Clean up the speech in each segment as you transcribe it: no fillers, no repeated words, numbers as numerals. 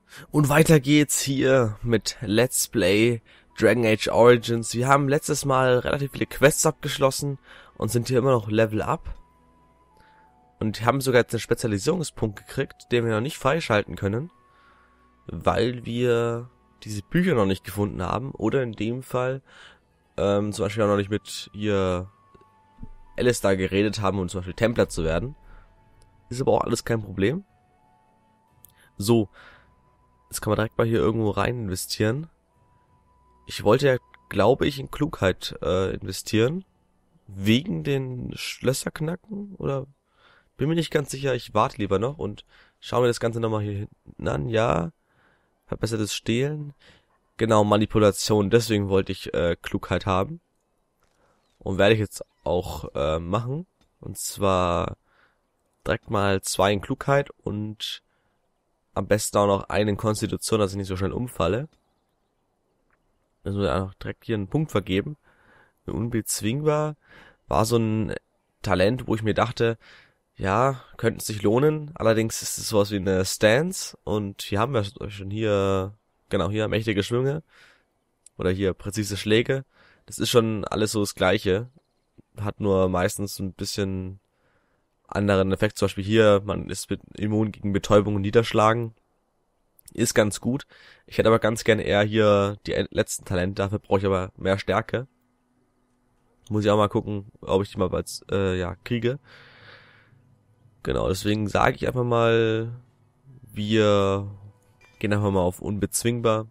Und weiter geht's hier mit Let's Play Dragon Age Origins. Wir haben letztes Mal relativ viele Quests abgeschlossen und sind hier immer noch Level Up. Und haben sogar jetzt einen Spezialisierungspunkt gekriegt, den wir noch nicht freischalten können, weil wir diese Bücher noch nicht gefunden haben. Oder in dem Fall zum Beispiel auch noch nicht mit ihr Alistair geredet haben, um zum Beispiel Templer zu werden. Ist aber auch alles kein Problem. So, jetzt kann man direkt mal hier irgendwo rein investieren. Ich wollte ja, glaube ich, in Klugheit investieren. Wegen den Schlösserknacken? Oder bin mir nicht ganz sicher. Ich warte lieber noch und schaue mir das Ganze nochmal hier hinten an. Ja, verbessertes Stehlen. Genau, Manipulation. Deswegen wollte ich Klugheit haben. Und werde ich jetzt auch machen. Und zwar direkt mal 2 in Klugheit und am besten auch noch einen in Konstitution, dass ich nicht so schnell umfalle. Das muss ich auch direkt hier einen Punkt vergeben. Unbezwingbar war so ein Talent, wo ich mir dachte, ja, könnte es sich lohnen. Allerdings ist es sowas wie eine Stance. Und hier haben wir schon genau hier mächtige Schwünge. Oder hier präzise Schläge. Das ist schon alles so das Gleiche. Hat nur meistens ein bisschen anderen Effekt. Zum Beispiel hier, man ist immun gegen Betäubung und Niederschlagen. Ist ganz gut. Ich hätte aber ganz gerne eher hier die letzten Talente. Dafür brauche ich aber mehr Stärke. Muss ich auch mal gucken, ob ich die mal bald kriege. Genau, deswegen sage ich einfach mal, wir gehen einfach mal auf unbezwingbar.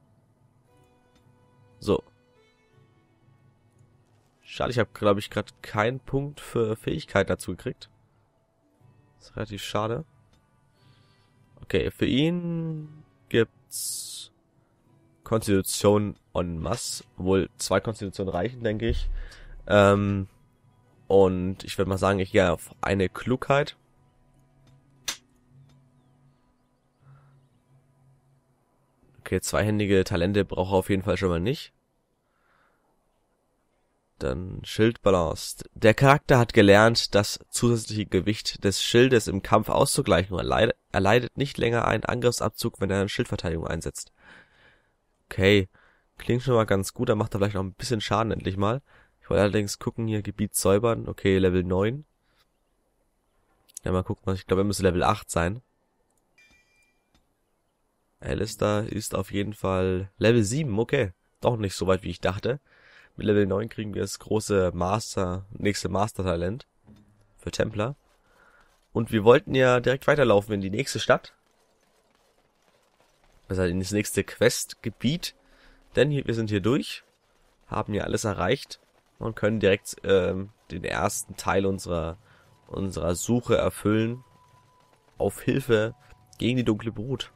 So. Schade, ich habe, glaube ich, gerade keinen Punkt für Fähigkeit dazu gekriegt. Das ist relativ schade. Okay, für ihn gibt's Konstitution en masse. Obwohl 2 Konstitutionen reichen, denke ich. Und ich würde mal sagen, ich gehe auf eine Klugheit. Okay, zweihändige Talente brauche ich auf jeden Fall schon mal nicht. Dann Schildbalance. Der Charakter hat gelernt, das zusätzliche Gewicht des Schildes im Kampf auszugleichen und erleidet nicht länger einen Angriffsabzug, wenn er eine Schildverteidigung einsetzt. Okay, klingt schon mal ganz gut, da macht er vielleicht noch ein bisschen Schaden endlich mal. Ich wollte allerdings gucken, hier Gebiet säubern. Okay, Level 9. Ja, mal gucken, ich glaube, er müsste Level 8 sein. Alistair ist auf jeden Fall Level 7, okay. Doch nicht so weit, wie ich dachte. Mit Level 9 kriegen wir das große nächste Master-Talent für Templer. Und wir wollten ja direkt weiterlaufen in die nächste Stadt. Also in das nächste Questgebiet. Denn wir sind hier durch, haben ja alles erreicht und können direkt den ersten Teil unserer Suche erfüllen. Auf Hilfe gegen die dunkle Brut.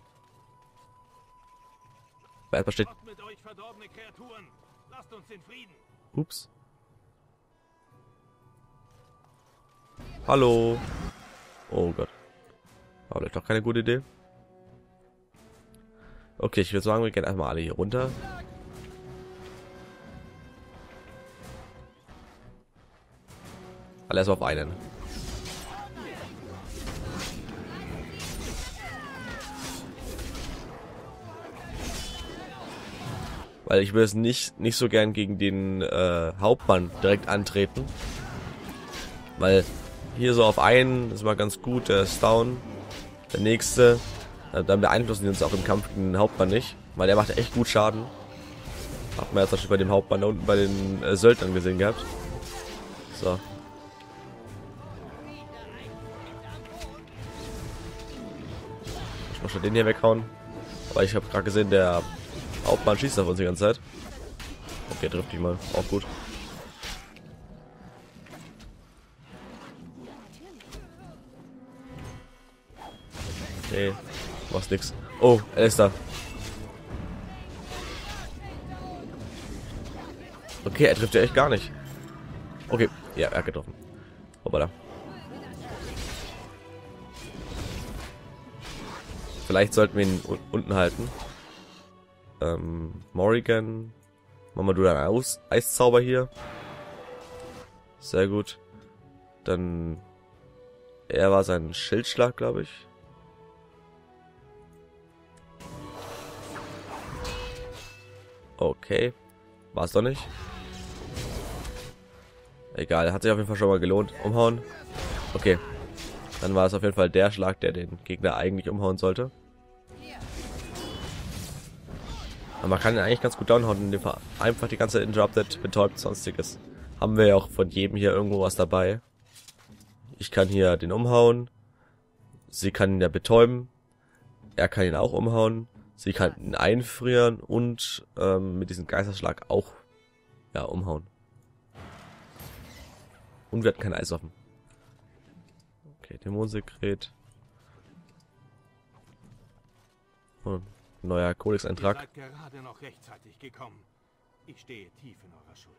Erstmal steht... Ups. Hallo. Oh Gott. War vielleicht doch keine gute Idee. Okay, ich würde sagen, wir gehen erstmal alle hier runter. Alle erstmal auf einen. Weil ich will es nicht so gern gegen den Hauptmann direkt antreten. Weil hier so auf einen ist mal ganz gut, der ist down. Der nächste, dann beeinflussen die uns auch im Kampf gegen den Hauptmann nicht. Weil der macht echt gut Schaden. Hat man jetzt zum Beispiel bei dem Hauptmann da unten bei den Söldnern gesehen gehabt. So. Ich muss schon den hier weghauen. Aber ich habe gerade gesehen, der Hauptmann schießt auf uns die ganze Zeit. Okay, trifft dich mal. Auch gut. Okay, machst nix. Oh, er ist da. Okay, er trifft ja echt gar nicht. Okay, ja, er hat getroffen. Hoppala. Vielleicht sollten wir ihn unten halten. Morrigan. Mach mal du deinen Eiszauber hier. Sehr gut. Dann... Er war sein Schildschlag, glaube ich. Okay. War es doch nicht. Egal, hat sich auf jeden Fall schon mal gelohnt. Umhauen. Okay. Dann war es auf jeden Fall der Schlag, der den Gegner eigentlich umhauen sollte. Aber man kann ihn eigentlich ganz gut downhauen, indem man einfach die ganze Interrupted betäubt, sonstiges. Haben wir ja auch von jedem hier irgendwo was dabei. Ich kann hier den umhauen. Sie kann ihn ja betäuben. Er kann ihn auch umhauen. Sie kann ihn einfrieren und mit diesem Geisterschlag auch ja umhauen. Und wir hatten kein Eis offen. Okay, Dämonensekret. Und neuer Kodexeintrag. Ihr seid gerade noch rechtzeitig gekommen. Ich stehe tief in eurer Schuld.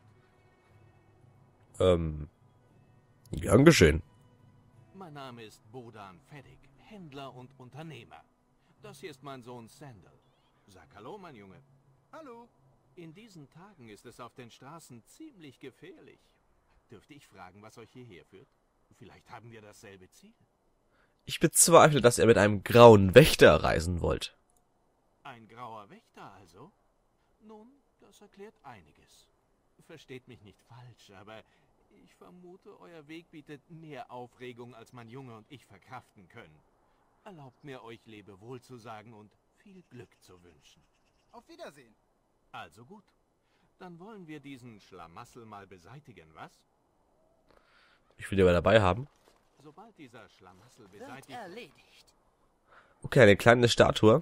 Gern geschehen. Mein Name ist Bodan Feddig, Händler und Unternehmer. Das hier ist mein Sohn Sandal. Sag hallo, mein Junge. Hallo. In diesen Tagen ist es auf den Straßen ziemlich gefährlich. Dürfte ich fragen, was euch hierher führt? Vielleicht haben wir dasselbe Ziel. Ich bezweifle, dass er mit einem grauen Wächter reisen wollte. Ein grauer Wächter also? Nun, das erklärt einiges. Versteht mich nicht falsch, aber ich vermute, euer Weg bietet mehr Aufregung, als mein Junge und ich verkraften können. Erlaubt mir, euch Lebewohl zu sagen und viel Glück zu wünschen. Auf Wiedersehen. Also gut. Dann wollen wir diesen Schlamassel mal beseitigen, was? Ich will ihn aber dabei haben. Sobald dieser Schlamassel Wird beseitigt... erledigt. Okay, eine kleine Statue.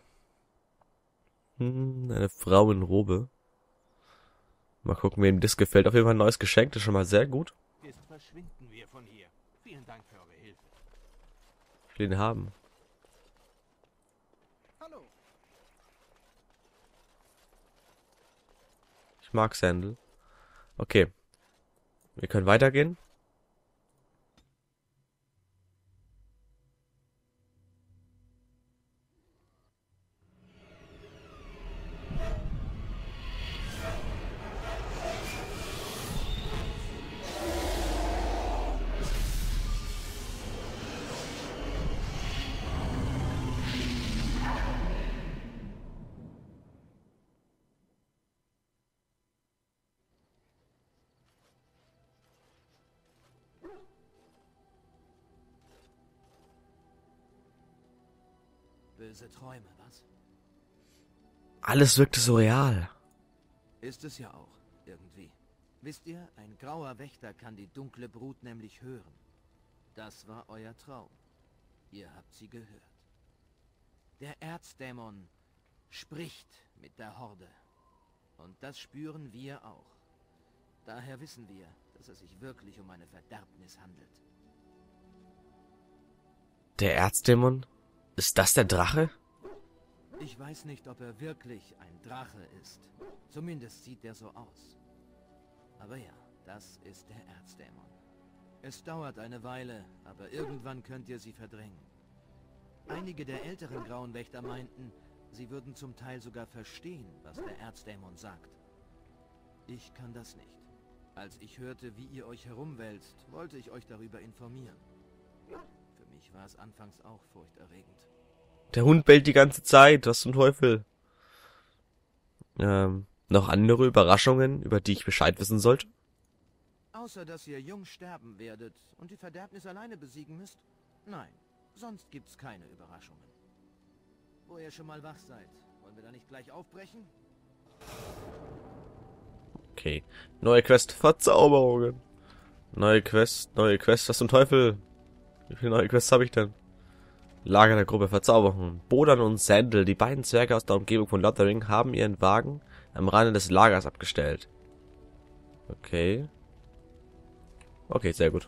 Eine Frau in Robe. Mal gucken, wem das gefällt. Auf jeden Fall ein neues Geschenk, das ist schon mal sehr gut. ist, verschwinden wir von hier. Vielen Dank für eure Hilfe. Ich will ihn haben. Hallo. Ich mag Sandal. Okay. Wir können weitergehen. Böse Träume, was? Alles wirkte so real. Ist es ja auch, irgendwie. Wisst ihr, ein grauer Wächter kann die dunkle Brut nämlich hören. Das war euer Traum. Ihr habt sie gehört. Der Erzdämon spricht mit der Horde. Und das spüren wir auch. Daher wissen wir, dass es sich wirklich um eine Verderbnis handelt. Der Erzdämon? Ist das der Drache? Ich weiß nicht, ob er wirklich ein Drache ist. Zumindest sieht er so aus. Aber ja, das ist der Erzdämon. Es dauert eine Weile, aber irgendwann könnt ihr sie verdrängen. Einige der älteren Grauen Wächter meinten, sie würden zum Teil sogar verstehen, was der Erzdämon sagt. Ich kann das nicht. Als ich hörte, wie ihr euch herumwälzt, wollte ich euch darüber informieren. Für mich war es anfangs auch furchterregend. Der Hund bellt die ganze Zeit. Was zum Teufel? Noch andere Überraschungen, über die ich Bescheid wissen sollte? Außer, dass ihr jung sterben werdet und die Verderbnis alleine besiegen müsst? Nein, sonst gibt's keine Überraschungen. Wo ihr schon mal wach seid, wollen wir da nicht gleich aufbrechen? Okay. Neue Quest. Verzauberungen. Neue Quest. Was zum Teufel? Wie viele neue Quests habe ich denn? Lager der Gruppe Verzauberungen. Bodan und Sandal, die beiden Zwerge aus der Umgebung von Lothering, haben ihren Wagen am Rande des Lagers abgestellt. Okay. Okay, sehr gut.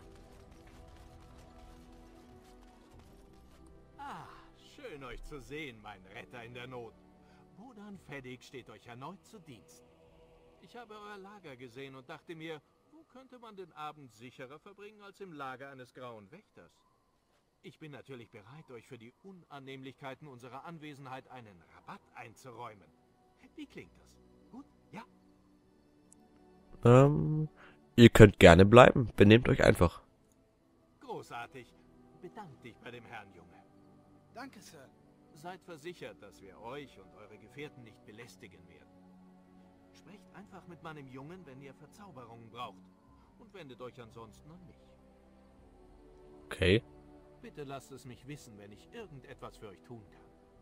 Ah, schön euch zu sehen, mein Retter in der Not. Bodan Feddig steht euch erneut zu Diensten. Ich habe euer Lager gesehen und dachte mir, wo könnte man den Abend sicherer verbringen als im Lager eines Grauen Wächters? Ich bin natürlich bereit, euch für die Unannehmlichkeiten unserer Anwesenheit einen Rabatt einzuräumen. Wie klingt das? Gut? Ja? Ihr könnt gerne bleiben. Benehmt euch einfach. Großartig. Bedankt dich bei dem Herrn, Junge. Danke, Sir. Seid versichert, dass wir euch und eure Gefährten nicht belästigen werden. Sprecht einfach mit meinem Jungen, wenn ihr Verzauberungen braucht. Und wendet euch ansonsten an mich. Okay. Bitte lasst es mich wissen, wenn ich irgendetwas für euch tun kann.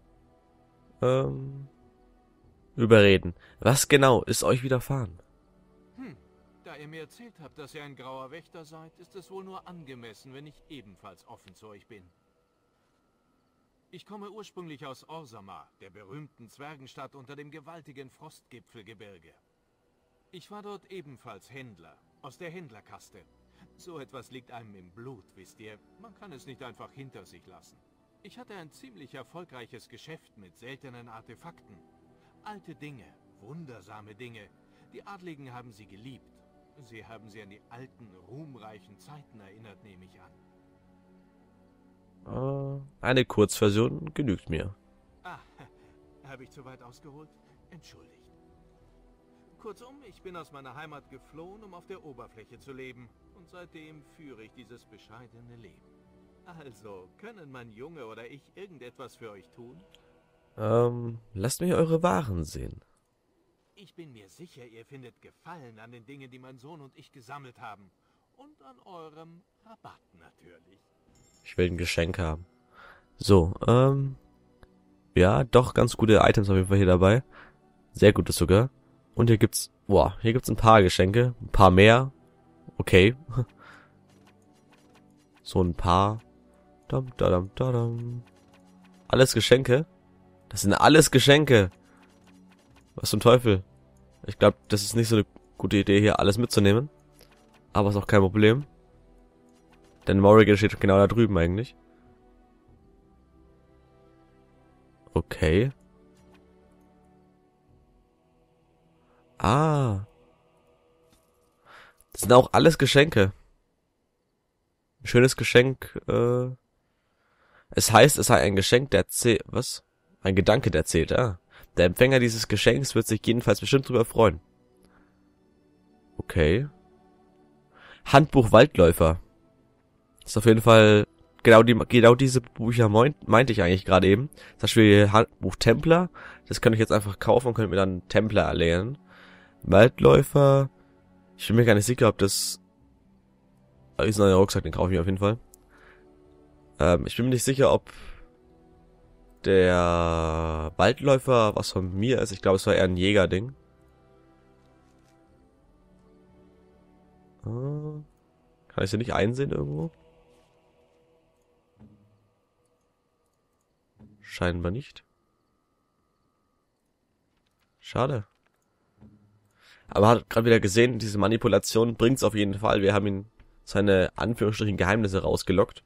Überreden. Was genau ist euch widerfahren? Da ihr mir erzählt habt, dass ihr ein grauer Wächter seid, ist es wohl nur angemessen, wenn ich ebenfalls offen zu euch bin. Ich komme ursprünglich aus Orzammar, der berühmten Zwergenstadt unter dem gewaltigen Frostgipfelgebirge. Ich war dort ebenfalls Händler, aus der Händlerkaste. So etwas liegt einem im Blut, wisst ihr. Man kann es nicht einfach hinter sich lassen. Ich hatte ein ziemlich erfolgreiches Geschäft mit seltenen Artefakten. Alte Dinge, wundersame Dinge. Die Adligen haben sie geliebt. Sie haben sie an die alten, ruhmreichen Zeiten erinnert, nehme ich an. Eine Kurzversion genügt mir. Ah, habe ich zu weit ausgeholt? Entschuldigt. Kurzum, ich bin aus meiner Heimat geflohen, um auf der Oberfläche zu leben. Und seitdem führe ich dieses bescheidene Leben. Also, können mein Junge oder ich irgendetwas für euch tun? Lasst mich eure Waren sehen. Ich bin mir sicher, ihr findet Gefallen an den Dingen, die mein Sohn und ich gesammelt haben. Und an eurem Rabatt natürlich. Ich will ein Geschenk haben. So, ja, doch ganz gute Items auf jeden Fall hier dabei. Sehr gutes sogar. Und hier gibt's, hier gibt's ein paar Geschenke. Ein paar mehr. Okay. So ein paar. Alles Geschenke? Das sind alles Geschenke. Was zum Teufel? Ich glaube, das ist nicht so eine gute Idee, hier alles mitzunehmen. Aber ist auch kein Problem. Denn Morrigan steht genau da drüben eigentlich. Okay. Ah. Das sind auch alles Geschenke. Ein schönes Geschenk, Es heißt, es sei ein Geschenk, der zählt. Was? Ein Gedanke, der zählt, ah. Der Empfänger dieses Geschenks wird sich jedenfalls bestimmt drüber freuen. Okay. Handbuch Waldläufer. Ist auf jeden Fall genau diese Bücher meinte ich eigentlich gerade eben. Zum Beispiel Handbuch Templer. Das könnte ich jetzt einfach kaufen und könnte mir dann Templer erlernen. Waldläufer. Ich bin mir gar nicht sicher, ob das... ist ein neuer Rucksack, den kaufe ich mir auf jeden Fall. Ich bin mir nicht sicher, ob der Waldläufer was von mir ist. Ich glaube, es war eher ein Jägerding. Kann ich sie nicht einsehen irgendwo? Scheinbar nicht. Schade. Aber hat gerade wieder gesehen, diese Manipulation bringt's auf jeden Fall. Wir haben ihn seine Anführungsstrichen Geheimnisse rausgelockt.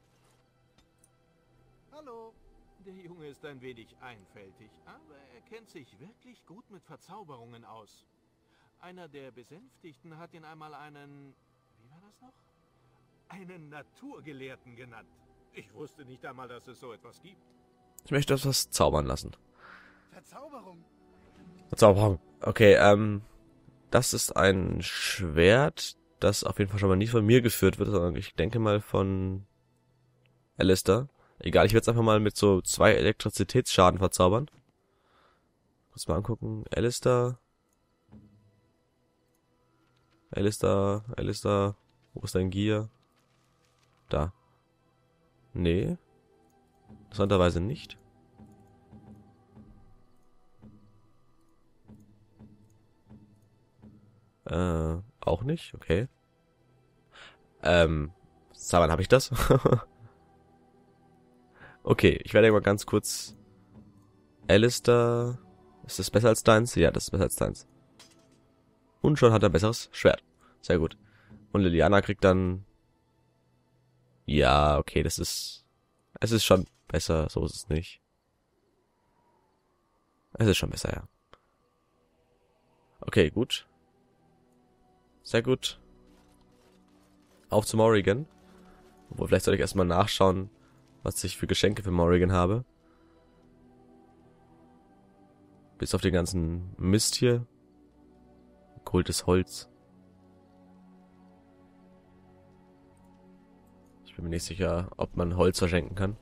Hallo. Der Junge ist ein wenig einfältig, aber er kennt sich wirklich gut mit Verzauberungen aus. Einer der Besänftigten hat ihn einmal einen... Wie war das noch? Einen Naturgelehrten genannt. Ich wusste nicht einmal, dass es so etwas gibt. Ich möchte etwas zaubern lassen. Verzauberung. Verzauberung. Okay, das ist ein Schwert, das auf jeden Fall schon mal nicht von mir geführt wird, sondern ich denke mal von Alistair. Egal, ich werde es einfach mal mit so 2 Elektrizitätsschaden verzaubern. Kurz mal angucken. Alistair. Wo ist dein Gear? Da. Nee. Interessanterweise nicht. Auch nicht, okay. Wann habe ich das? Okay, ich werde mal ganz kurz... Alistair... Ist das besser als deins? Ja, das ist besser als deins. Und schon hat er ein besseres Schwert. Sehr gut. Und Liliana kriegt dann... Ja, okay, das ist... Es ist schon besser, so ist es nicht. Es ist schon besser, ja. Okay, gut. Sehr gut. Auf zu Morrigan. Obwohl, vielleicht soll ich erstmal nachschauen, was ich für Geschenke für Morrigan habe. Bis auf den ganzen Mist hier. Geholtes Holz. Ich bin mir nicht sicher, ob man Holz verschenken kann.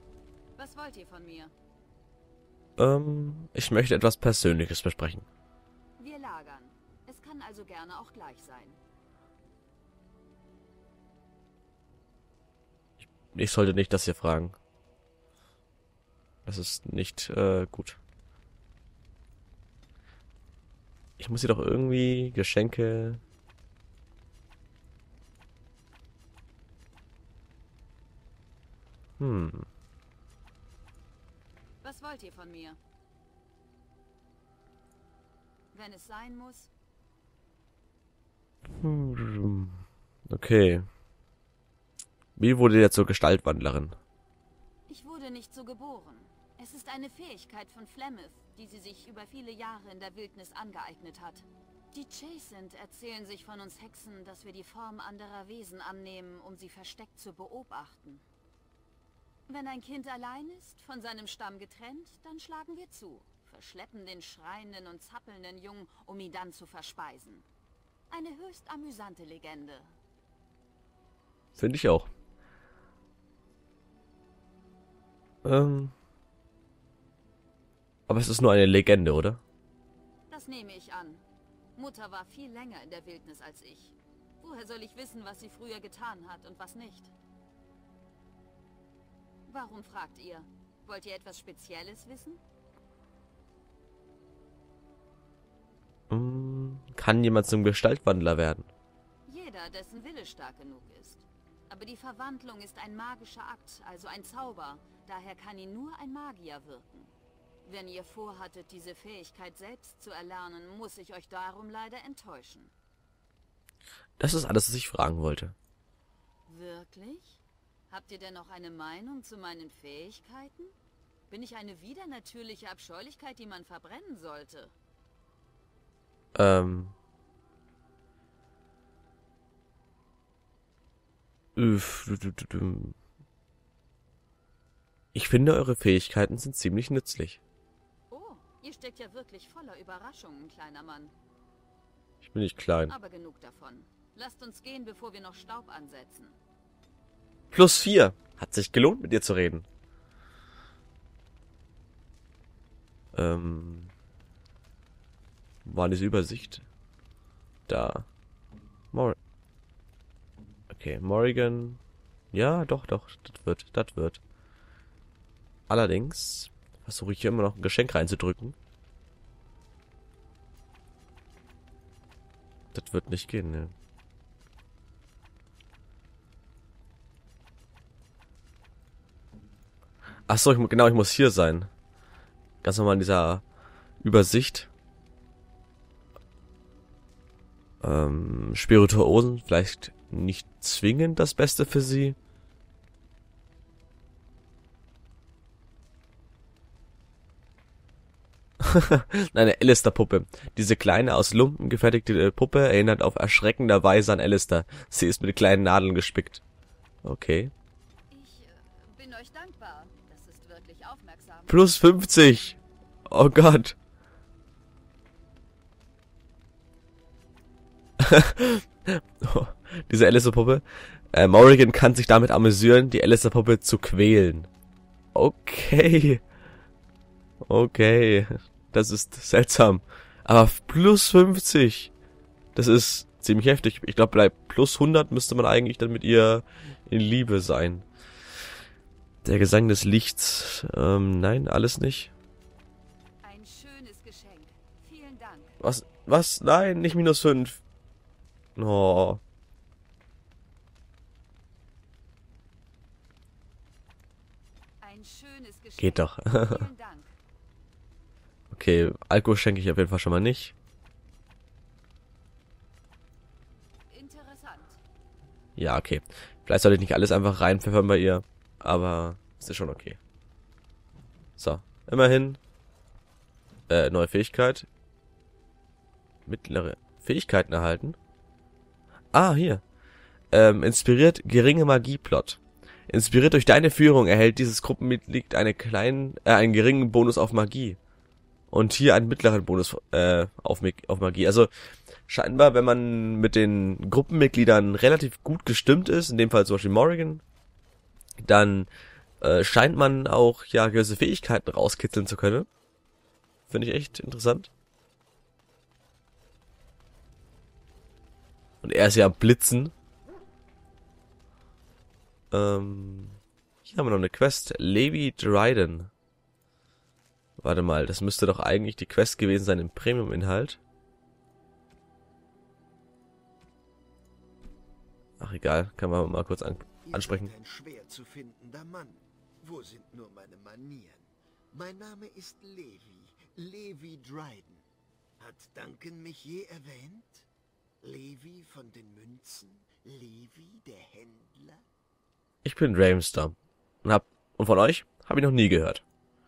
Was wollt ihr von mir? Ich möchte etwas Persönliches besprechen. gerne auch gleich sein. Ich sollte nicht das hier fragen. Das ist nicht gut. Ich muss hier doch irgendwie Geschenke... Was wollt ihr von mir? Wenn es sein muss. Okay. Wie wurde ihr zur Gestaltwandlerin? Ich wurde nicht so geboren. Es ist eine Fähigkeit von Flemeth, die sie sich über viele Jahre in der Wildnis angeeignet hat. Die Chasent erzählen sich von uns Hexen, dass wir die Form anderer Wesen annehmen, um sie versteckt zu beobachten. Wenn ein Kind allein ist, von seinem Stamm getrennt, dann schlagen wir zu, verschleppen den schreienden und zappelnden Jungen, um ihn dann zu verspeisen. Eine höchst amüsante Legende. Finde ich auch. Aber es ist nur eine Legende, oder? Das nehme ich an. Mutter war viel länger in der Wildnis als ich. Woher soll ich wissen, was sie früher getan hat und was nicht? Warum fragt ihr? Wollt ihr etwas Spezielles wissen? Kann jemand zum Gestaltwandler werden? Jeder, dessen Wille stark genug ist. Aber die Verwandlung ist ein magischer Akt, also ein Zauber. Daher kann ihn nur ein Magier wirken. Wenn ihr vorhattet, diese Fähigkeit selbst zu erlernen, muss ich euch darum leider enttäuschen. Das ist alles, was ich fragen wollte. Wirklich? Habt ihr denn noch eine Meinung zu meinen Fähigkeiten? Bin ich eine widernatürliche Abscheulichkeit, die man verbrennen sollte? Ich finde, eure Fähigkeiten sind ziemlich nützlich. Oh, ihr steckt ja wirklich voller Überraschungen, kleiner Mann. Ich bin nicht klein. Aber genug davon. Lasst uns gehen, bevor wir noch Staub ansetzen. +4. Hat sich gelohnt, mit dir zu reden. War diese Übersicht? Da. Okay, Morrigan. Ja, doch, das wird. Allerdings versuche ich hier immer noch ein Geschenk reinzudrücken. Das wird nicht gehen, ne? Achso, genau, ich muss hier sein. Ganz normal in dieser Übersicht. Spirituosen, vielleicht nicht zwingend das Beste für sie. Nein, eine Alistair-Puppe. Diese kleine, aus Lumpen gefertigte Puppe erinnert auf erschreckenderweise an Alistair. Sie ist mit kleinen Nadeln gespickt. Okay. Ich bin euch dankbar. Das ist wirklich aufmerksam. +50. Oh Gott. Diese Alistair-Puppe. Morrigan kann sich damit amüsieren, die Alistair-Puppe zu quälen. Okay. Okay. Das ist seltsam. Aber +50. Das ist ziemlich heftig. Ich glaube, bei +100 müsste man eigentlich dann mit ihr in Liebe sein. Der Gesang des Lichts. Nein, alles nicht. Ein schönes Geschenk. Vielen Dank. Was? Nein, nicht -5. Oh. Ein schönes Geschenk. Geht doch. Vielen Dank. Okay, Alkohol schenke ich auf jeden Fall schon mal nicht. Interessant. Ja, okay. Vielleicht sollte ich nicht alles einfach reinpfeffern bei ihr. Aber es ist schon okay. So, immerhin. Neue Fähigkeit. Mittlere Fähigkeiten erhalten. Ah, hier. Inspiriert geringe Magieplot. Inspiriert durch deine Führung erhält dieses Gruppenmitglied einen geringen Bonus auf Magie. Und hier einen mittleren Bonus auf Magie. Also scheinbar, wenn man mit den Gruppenmitgliedern relativ gut gestimmt ist, in dem Fall zum Beispiel Morrigan, dann scheint man auch ja gewisse Fähigkeiten rauskitzeln zu können. Finde ich echt interessant. Und er ist ja am Blitzen. Hier haben wir noch eine Quest. Levi Dryden. Warte mal, das müsste doch eigentlich die Quest gewesen sein im Premium-Inhalt. Ach egal, kann man mal kurz ansprechen. Ihr seid ein schwer zu findender Mann. Wo sind nur meine Manieren? Mein Name ist Levi Dryden. Hat Duncan mich je erwähnt? Levi von den Münzen? Levi, der Händler? Ich bin Ramstar. Und von euch habe ich noch nie gehört.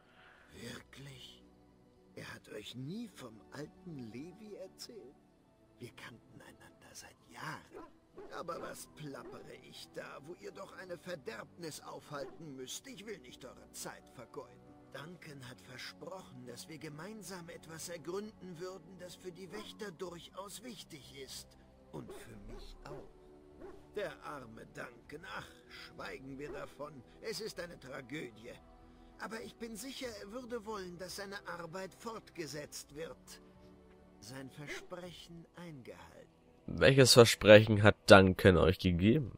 Wirklich? Er hat euch nie vom alten Levi erzählt? Wir kannten einander seit Jahren. Aber was plappere ich da, wo ihr doch eine Verderbnis aufhalten müsst? Ich will nicht eure Zeit vergeuden. Duncan hat versprochen, dass wir gemeinsam etwas ergründen würden, das für die Wächter durchaus wichtig ist. Und für mich auch. Der arme Duncan, ach, schweigen wir davon. Es ist eine Tragödie. Aber ich bin sicher, er würde wollen, dass seine Arbeit fortgesetzt wird. Sein Versprechen eingehalten. Welches Versprechen hat Duncan euch gegeben?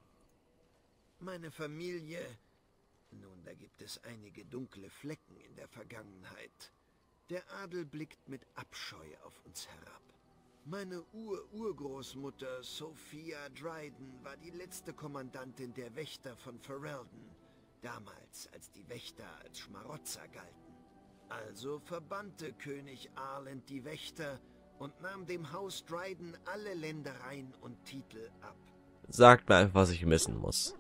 Meine Familie... Nun, da gibt es einige dunkle Flecken in der Vergangenheit. Der Adel blickt mit Abscheu auf uns herab. Meine Urgroßmutter Sophia Dryden war die letzte Kommandantin der Wächter von Ferelden, damals als die Wächter als Schmarotzer galten. Also verbannte König Arland die Wächter und nahm dem Haus Dryden alle Ländereien und Titel ab. Sagt mir einfach, was ich wissen muss.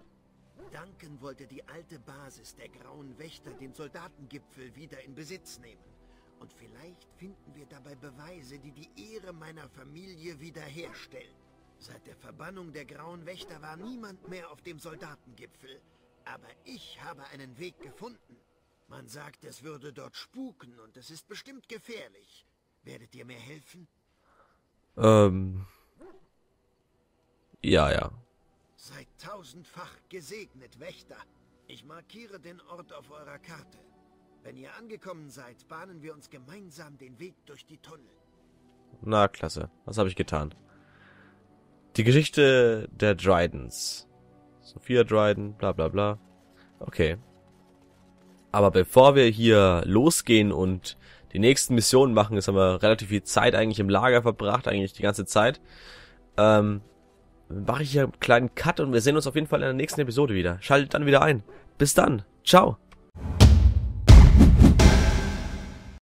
Duncan wollte die alte Basis der Grauen Wächter, den Soldatengipfel, wieder in Besitz nehmen. Und vielleicht finden wir dabei Beweise, die die Ehre meiner Familie wiederherstellen. Seit der Verbannung der Grauen Wächter war niemand mehr auf dem Soldatengipfel. Aber ich habe einen Weg gefunden. Man sagt, es würde dort spuken und es ist bestimmt gefährlich. Werdet ihr mir helfen? Ja. Seid tausendfach gesegnet, Wächter. Ich markiere den Ort auf eurer Karte. Wenn ihr angekommen seid, bahnen wir uns gemeinsam den Weg durch die Tunnel. Na, klasse. Was habe ich getan? Die Geschichte der Drydens. Sophia Dryden, bla bla bla. Okay. Aber bevor wir hier losgehen und die nächsten Missionen machen, jetzt haben wir relativ viel Zeit eigentlich im Lager verbracht, eigentlich die ganze Zeit. Mache ich hier einen kleinen Cut und wir sehen uns auf jeden Fall in der nächsten Episode wieder. Schaltet dann wieder ein. Bis dann. Ciao.